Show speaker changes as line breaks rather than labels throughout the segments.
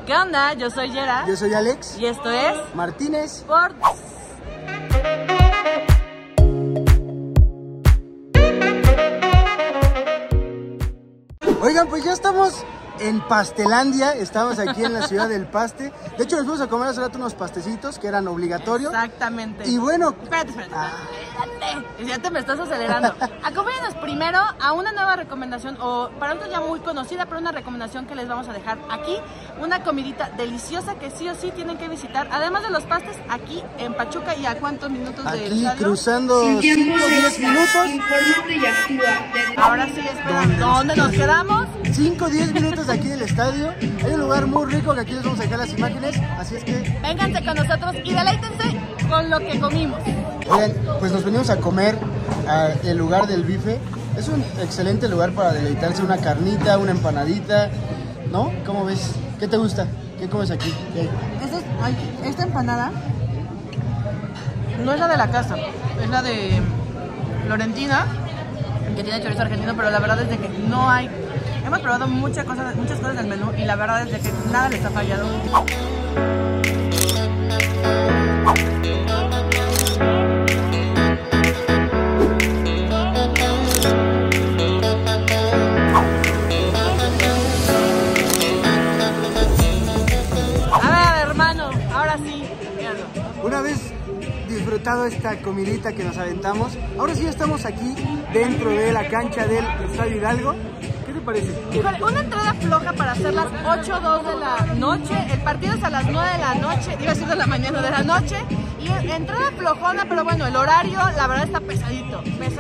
¿Qué onda? Yo soy Yera.
Yo soy Alex.
Y esto es
Martínez
Sports.
Oigan, pues ya estamos en Pastelandia, estamos aquí en la ciudad del paste. De hecho, nos fuimos a comer hace rato unos pastecitos que eran obligatorios.
Exactamente.
Y bueno...
Espérate. Ya te me estás acelerando. Acompáñanos primero a una nueva recomendación, o para nosotros ya muy conocida, pero una recomendación que les vamos a dejar aquí. Una comidita deliciosa que sí o sí tienen que visitar. Además de los pastes, aquí en Pachuca. ¿Y a cuántos minutos del
Aquí
estadio?
cruzando 5 o 10 minutos.
Infórmate y actúa.
Ahora sí, espera. ¿Dónde nos quedamos?
5 o 10 minutos de aquí del estadio. Hay un lugar muy rico que aquí les vamos a dejar las imágenes. Así es que...
Vénganse con nosotros y deleítense con lo que comimos.
Oigan, pues nos venimos a comer al lugar del bife. Es un excelente lugar para deleitarse, una carnita, una empanadita, ¿no? ¿Cómo ves? ¿Qué te gusta? ¿Qué comes aquí? ¿Qué?
Esta empanada no es la de la casa, es la de Florentina, que tiene chorizo argentino, pero la verdad es de que no hay... Hemos probado muchas cosas del menú y la verdad es de que nada les ha fallado.
Una vez disfrutado esta comidita que nos aventamos, ahora sí estamos aquí dentro de la cancha del Estadio Hidalgo. ¿Qué te parece?
Híjole, una entrada floja para hacer las 8:02 de la noche. El partido es a las 9 de la noche, iba a decir de la mañana, de la noche. Y entrada flojona, pero bueno, el horario la verdad está pesadito,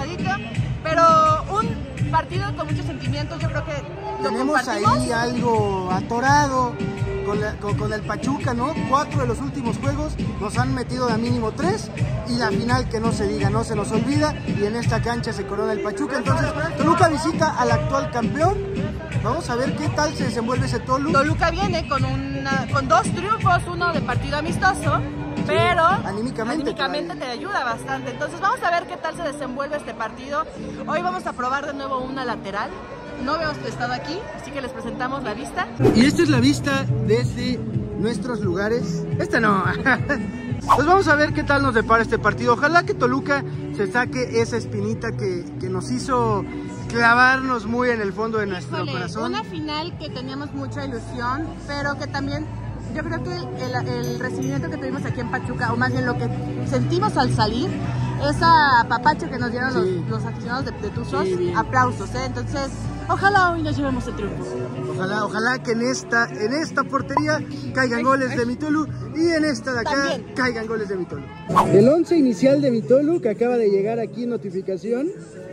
pero un partido con muchos sentimientos. Yo creo que lo
tenemos ahí algo atorado con el Pachuca, ¿no? 4 de los últimos juegos nos han metido de mínimo 3 y la final, que no se diga, no se nos olvida, y en esta cancha se corona el Pachuca. Entonces Toluca visita al actual campeón. Vamos a ver qué tal se desenvuelve ese
Toluca viene con 2 triunfos, uno de partido amistoso, pero anímicamente te ayuda bastante. Entonces vamos a ver qué tal se desenvuelve este partido. Hoy vamos a probar de nuevo una lateral. No habíamos estado aquí, así que les presentamos la vista.
Y esta es la vista desde nuestros lugares. Esta no. Pues vamos a ver qué tal nos depara este partido. Ojalá que Toluca se saque esa espinita que nos hizo clavarnos muy en el fondo de nuestro corazón.
Una final que teníamos mucha ilusión, pero que también yo creo que el recibimiento que tuvimos aquí en Pachuca, o más bien lo que sentimos al salir, esa apapacho que nos dieron los aficionados de Tuzos, aplausos, ¿eh? Entonces, ojalá hoy nos llevemos el triunfo.
Ojalá que en esta portería caigan goles de Mitolu, y en esta de acá también caigan goles de Mitolu. El 11 inicial de Mitolu, que acaba de llegar aquí, notificación.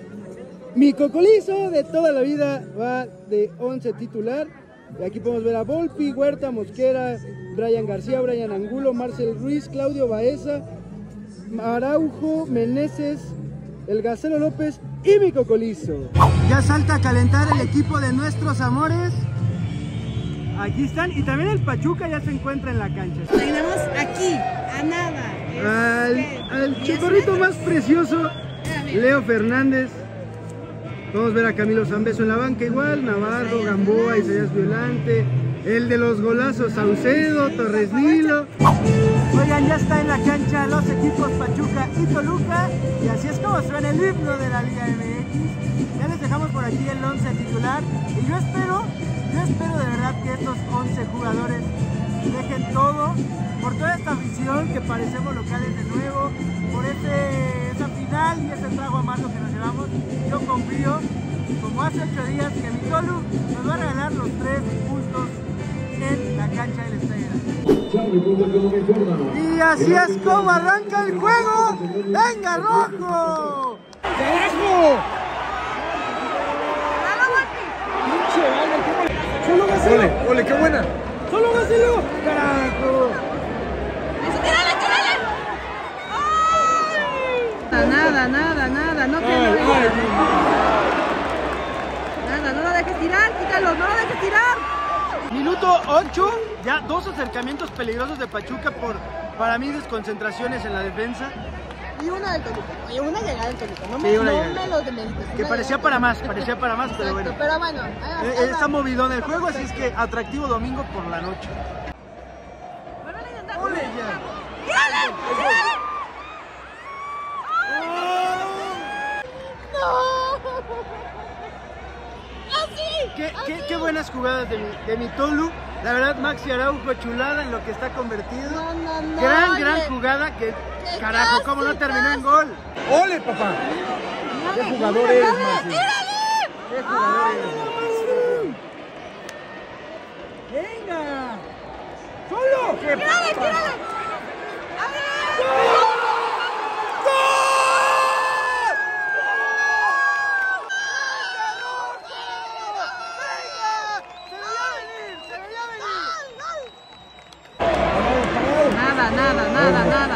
Mi cocolizo de toda la vida va de 11 titular. Y aquí podemos ver a Volpi, Huerta, Mosquera, Brian García, Brian Angulo, Marcel Ruiz, Claudio Baeza, Araujo, Meneses, el Gacelo López y mi cocolizo. Ya salta a calentar el equipo de nuestros amores. Aquí están, y también el Pachuca ya se encuentra en la cancha.
Tenemos aquí, a nada.
Al chocorrito más precioso, Leo Fernández. Vamos a ver a Camilo Zambeso en la banca igual, Navarro, Gamboa, Isaías Violante, el de los golazos, Saucedo, Torres Nilo. Oigan, ya está en la cancha los equipos Pachuca y Toluca, y así es como suena el himno de la Liga MX. Ya les dejamos por aquí el 11 titular, y yo espero de verdad que estos 11 jugadores dejen todo por toda esta afición, que parecemos locales de nuevo, por esa final y ese trago amargo que nos llevamos. Yo confío, como hace 8 días, que Mitolu nos va a regalar los 3 puntos en la cancha del estadio. Y así es como arranca el juego. ¡Venga, rojo! ¡Carajo! ¡Solo Gacelo! ¡Ole, qué buena! ¡Solo Gacelo! ¡Carajo!
Nada, no lo dejes tirar, quítalo, no lo dejes tirar.
Minuto 8, ya 2 acercamientos peligrosos de Pachuca para mí desconcentraciones en la defensa.
Y una del Toluca. Oye, una llegada del Toluca. No
Sí,
me,
una
no
llegada.
me lo demerites.
Que parecía para más, pero bueno.
Pero bueno,
Está movidón el juego, así es que atractivo domingo por la noche. ¡Ole ya!
¡Mírale! ¡Mírale! ¡No! ¡Así!
Qué buenas jugadas de mi Tolu. La verdad, Maxi Araujo, chulada en lo que está convertido.
No.
Gran jugada que, carajo,
casi,
cómo no terminó
casi.
en gol. ¡Ole, papá! ¡Qué jugador eres, Maxi! ¡Qué jugador eres! ¡Venga! ¡Solo! ¡Qué
¡Tírale!
papá!
Nada.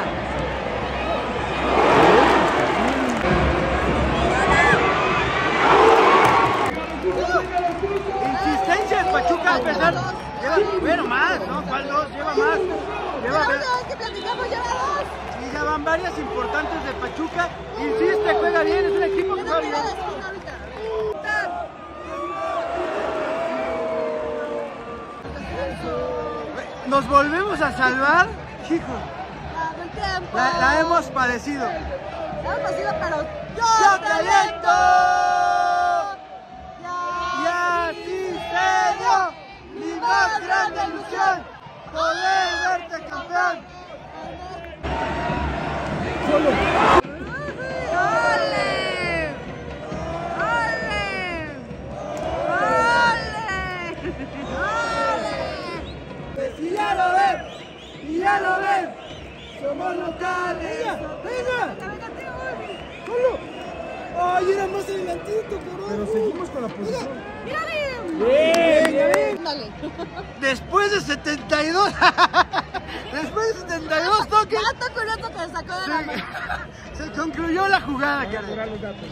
Insistencia en Pachuca a pesar. Bueno, más, ¿no? ¿Cuál dos? Lleva más.
Que platicamos, lleva dos.
Y ya van varias importantes de Pachuca. Insiste, juega bien, es un equipo que juega bien. Nos volvemos a salvar, hijo. La hemos padecido.
Pero
¡Yo talento! Y así se dio mi más grande ilusión, poder verte campeón. Y ya lo ven, somos locales. ¡Venga! ¡Solo! ¡Ay, era más adelantito, cabrón! Pero seguimos con la posición. ¡Bien!
Dale.
Después de 72 toques,
Dato curioso que sacó de la mano.
se concluyó la jugada, Karen.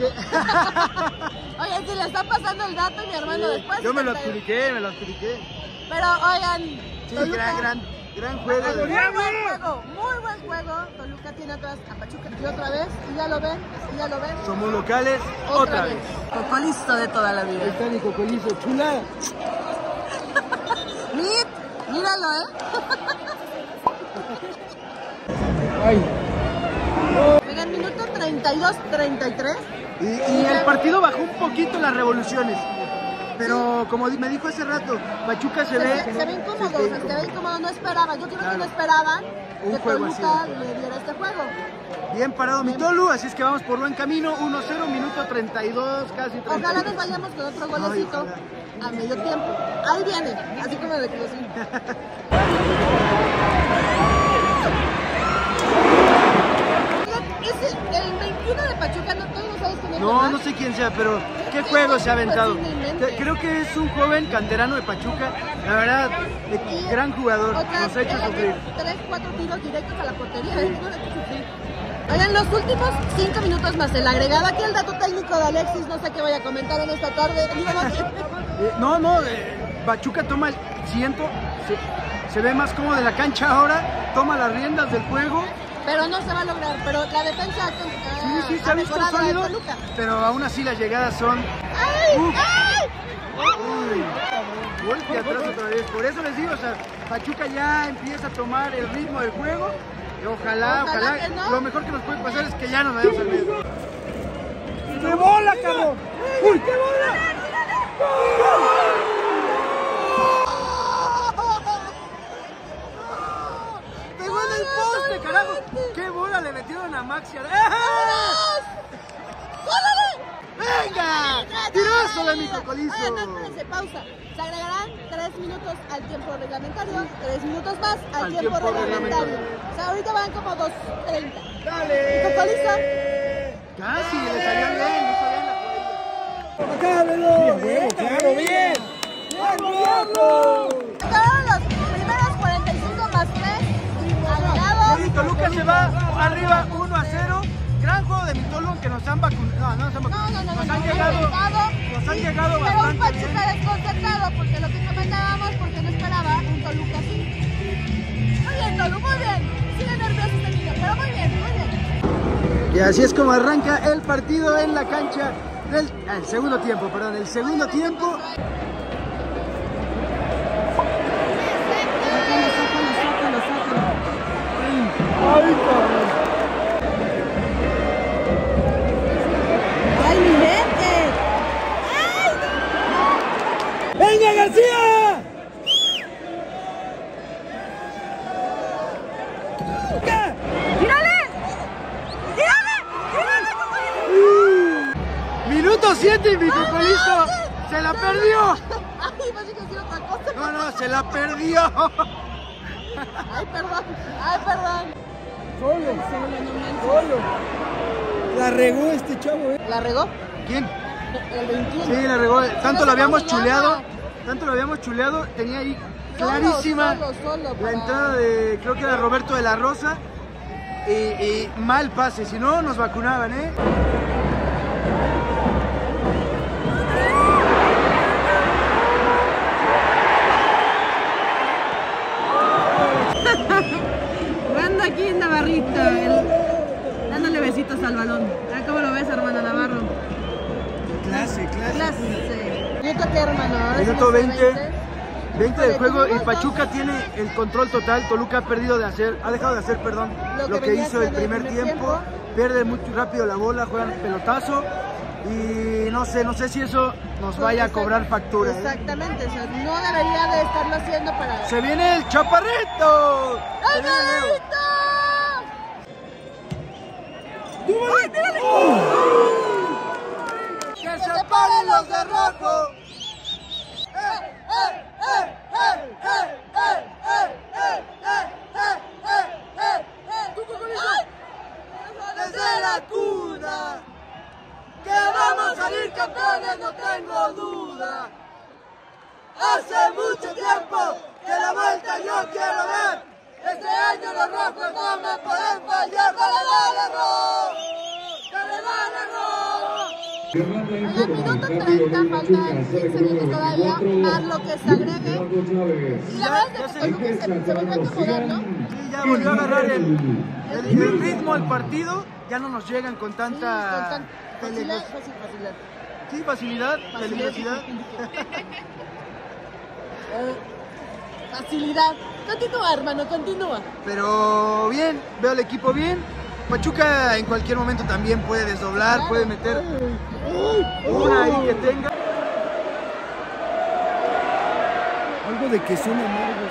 Oye, si le está pasando el dato, mi hermano, después.
Yo me lo adjudiqué.
Pero oigan,
Sí,
Toluca,
gran juego.
muy buen juego. Toluca tiene atrás a Pachuca y otra vez, y ya lo ven.
Somos locales otra vez.
Cocolisto de toda la vida.
Ahí está mi cocolizo, chulada.
Míralo,
Ay.
Oigan, minuto 32-33.
Y el partido bajó un poquito las revoluciones. Pero como me dijo hace rato, Pachuca se ve
incómodo, no esperaba. Yo creo que no esperaban
un
que
juego así.
Toluca le diera este juego.
Bien parado mi Tolu, así es que vamos por buen camino. 1-0, minuto 32, casi 30.
Ojalá nos vayamos con otro golecito a medio tiempo. Ahí viene, así como de Cruz. Es el 21 de Pachuca, ¿no? ¿Tú no sabes quién es?
No sé quién sea, pero qué juego se ha aventado. Creo que es un joven canterano de Pachuca, la verdad, gran jugador, nos ha hecho sufrir.
3-4 tiros directos a la portería. Oigan, los últimos 5 minutos más el agregado. Aquí el dato técnico de Alexis, no sé qué vaya a comentar en esta tarde.
Pachuca toma el ciento, se ve más cómodo de la cancha ahora, toma las riendas del juego.
Pero no se va a lograr, pero la defensa
Sí, se ha visto sólido, pero aún así las llegadas son...
¡Ay!
Golpe atrás otra vez, por eso les digo, o sea, Pachuca ya empieza a tomar el ritmo del juego, y ojalá
que no.
Lo mejor que nos puede pasar es que ya nos vayamos al medio. ¡Qué bola, cabrón! ¡Uy, qué bola! ¡Pegó en el poste, carajo! ¡Qué bola le metieron a Maxi! ¡Venga! ¡Tirazo de mi cocolizo!
Espérense, pausa. Se agregarán 3 minutos al tiempo reglamentario, 3 minutos más al tiempo reglamentario. O sea, ahorita van como 2:30.
¡Dale!
¿Cocolizo?
Casi, le salió bien, no salió en la cuadrilla.
¡Acábelo! ¡Claro, bien! ¡Diablo!
Acabaron los primeros 45 más 3 agregados.
Y Toluca se va arriba 1-0. Gran juego de mi Tolu, que nos han vacunado. No, nos han llegado
Pero un
bastante
Pachuca
bien.
desconcertado, porque lo que comentábamos, porque no esperaba un Toluca así. Muy bien, Tolu, muy bien. Sigue nervioso este niño, pero muy bien, muy bien.
así es como arranca el partido en la cancha del segundo tiempo, perdón, el segundo tiempo. Ay,
¡Ay, mi mente!
¡Venga, García!
¡Tírale! ¡Tírale!
Minuto 7 y mi futbolista se la perdió.
Ay, pensé que hacía otra cosa.
No, se la perdió.
Ay, perdón. Ay, perdón.
Solo. La regó este chavo,
¿La regó?
¿Quién?
El 21.
Sí, la regó. Tanto lo habíamos
chuleado.
chuleado, tenía ahí clarísima
Solo,
la entrada de, creo que era Roberto de la Rosa, y mal pase, si no nos vacunaban, ¿eh?
Jugando aquí en Navarrito, dándole besitos al balón. ¿Cómo lo ves, hermano Navarro?
Clase.
¿Minuto qué, hermano? Ahora
Minuto
sí,
20 del juego y Pachuca tiene el control total. Toluca ha dejado de hacer, lo que hizo el primer tiempo. Pierde muy rápido la bola, juegan pelotazo y no sé si eso nos vaya a cobrar factura.
Exactamente, o sea, no debería de estarlo haciendo para...
¡Se viene el chaparrito!
¡El Galerito! ¡Ay, tírale!
¡Que se paren los de rojo! Desde la cuna, que vamos a salir campeones, no tengo duda. Hace mucho tiempo que la vuelta yo quiero ver. Este año los rojos no me pueden fallar. ¡Dale, rojo! ¡Dale, rojo!
Al minuto 30 faltan 15 minutos todavía, más lo que se agregue. Y la verdad es que Toluca se volvió a acomodar, ¿no?
Sí, ya volvió a agarrar el ritmo del partido. Ya no nos llegan con tanta
facilidad.
Sí, facilidad, peligrosidad.
Facilidad. Continúa, hermano, continúa.
Pero bien, veo al equipo bien. Pachuca en cualquier momento también puede desdoblar,
Claro.
puede meter una ahí que tenga.
Algo de que son amargos.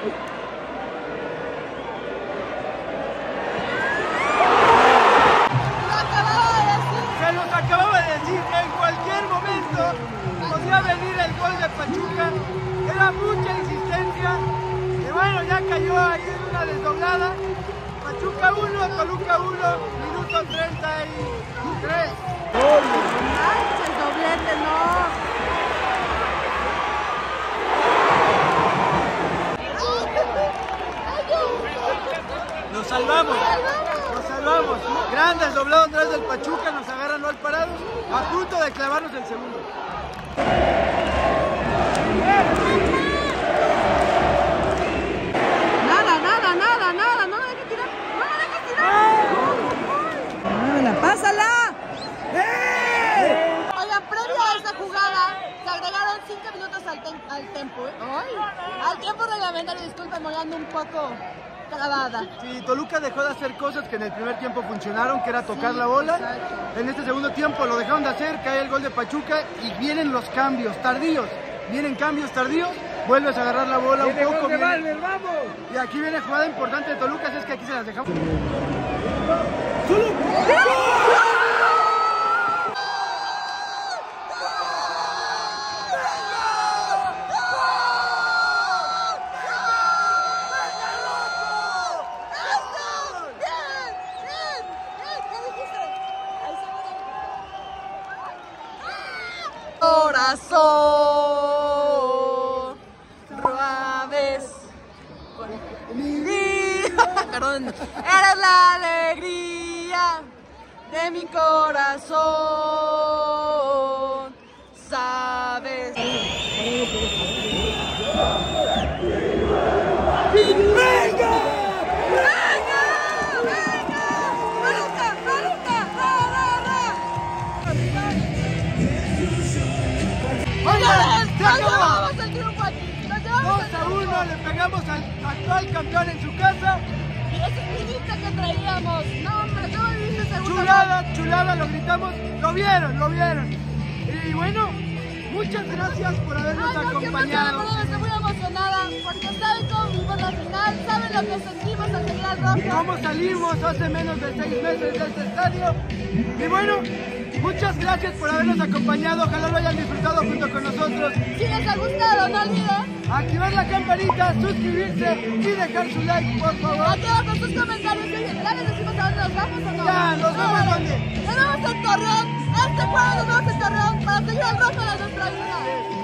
Se los acababa de decir, en cualquier momento podía venir el gol de Pachuca. Era mucha insistencia. Y bueno, ya cayó ahí en una desdoblada. Pachuca 1, Toluca 1, minuto 33.
¡Manches, doblete, no!
Nos salvamos. Gran desdoblado atrás del Pachuca, nos agarran mal parados, a punto de clavarnos el segundo.
Nada, no lo dejes tirar,
¡Muévela, pásala!
Oigan, previo a esa jugada, se agregaron 5 minutos al tiempo, ¿eh? Al tiempo reglamentario, disculpen, me ando un poco trabada.
Sí, Toluca dejó de hacer cosas que en el primer tiempo funcionaron, que era tocar la bola.
Exacto.
En este segundo tiempo lo dejaron de hacer, cae el gol de Pachuca y vienen los cambios tardíos. Vuelves a agarrar la bola un poco.
¡Vamos!
Y aquí viene jugada importante de Toluca, así es que aquí se las dejamos.
Corazón, ruaves con mi vida. Perdón, eres la alegría de mi corazón, sabes.
¡Venga!
¡Venga! ¡Venga! ¡Maruca! ¡Maruca!
tengamos al actual campeón en su casa.
Y ese espinita que traíamos. No, hombre, ¿cómo viviste segundo?
Chulada, chulada, lo gritamos. Lo vieron. Y bueno, muchas gracias por habernos acompañado.
Estoy muy emocionada porque saben cómo vivimos la final, saben lo que sentimos al seguir al rojo.
Cómo salimos hace menos de 6 meses de este estadio. Y bueno, muchas gracias por habernos acompañado. Ojalá lo hayan disfrutado junto con nosotros.
Si les ha gustado, no olviden
Activar la campanita, suscribirse y dejar su like, por favor.
aquí abajo sus comentarios. ¿Ya les decimos a dónde nos vamos o no?
Ya, nos vemos
dónde. Nos vemos en Torreón. Este jueves nos vemos en Torreón para seguir al rojo de nuestra vida.